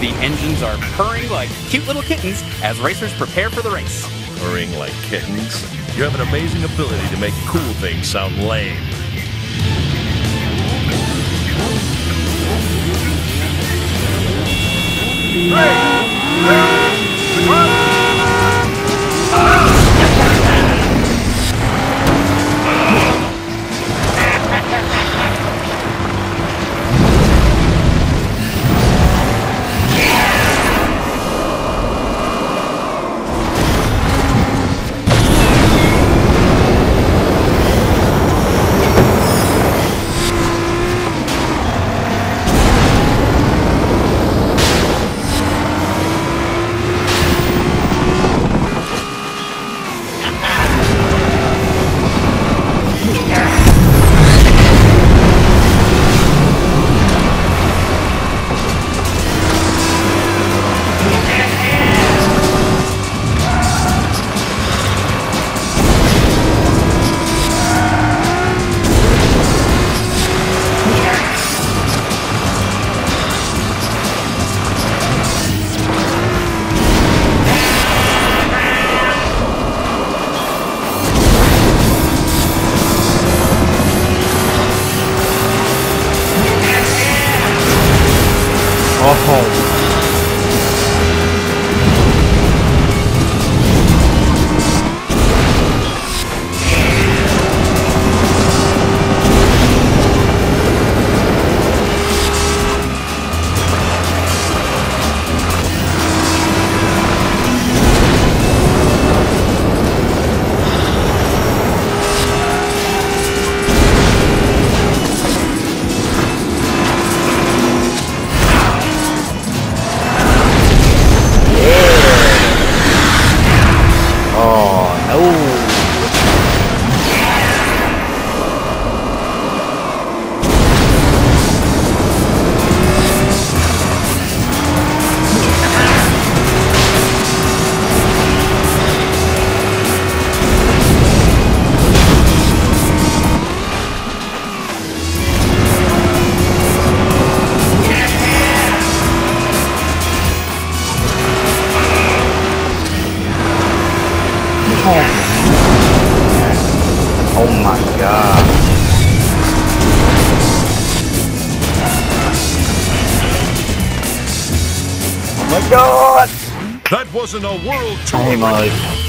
The engines are purring like cute little kittens as racers prepare for the race. Purring like kittens? You have an amazing ability to make cool things sound lame. Oh my god. Oh my god! That wasn't a world tour. Hey, Mike.